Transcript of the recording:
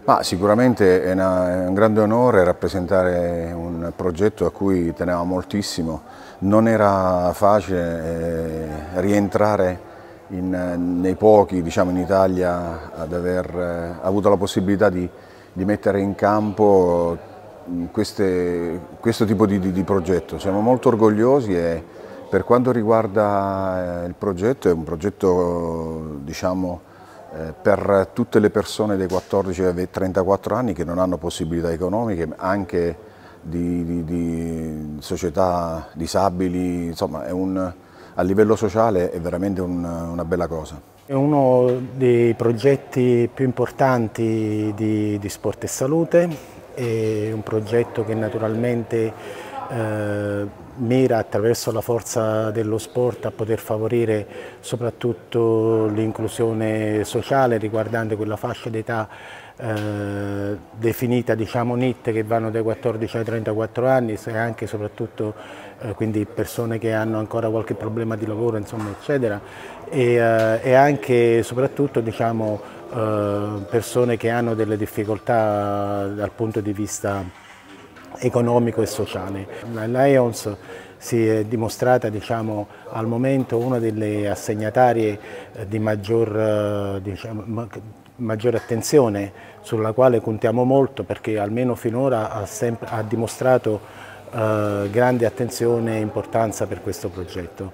Ma sicuramente è un grande onore rappresentare un progetto a cui tenevamo moltissimo. Non era facile rientrare nei pochi, diciamo, in Italia ad aver avuto la possibilità di mettere in campo questo tipo di progetto. Siamo molto orgogliosi e per quanto riguarda il progetto, è un progetto, diciamo, per tutte le persone dai 14 ai 34 anni che non hanno possibilità economiche, anche di società disabili, insomma a livello sociale è veramente una bella cosa. È uno dei progetti più importanti di Sport e Salute, è un progetto che naturalmente mira attraverso la forza dello sport a poter favorire soprattutto l'inclusione sociale riguardante quella fascia d'età definita, diciamo, NEET, che vanno dai 14 ai 34 anni e anche soprattutto quindi persone che hanno ancora qualche problema di lavoro, insomma, eccetera, e anche e soprattutto, diciamo, persone che hanno delle difficoltà dal punto di vista economico e sociale. La Lions si è dimostrata, diciamo, al momento una delle assegnatarie di maggiore attenzione, sulla quale contiamo molto perché almeno finora ha dimostrato grande attenzione e importanza per questo progetto.